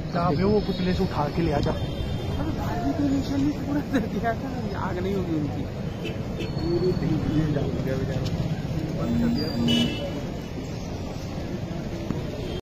जहाँ पे वो पुतले से उठा के ले आ जा। पूरा कर दिया था, आग नहीं होगी उनकी। पूरी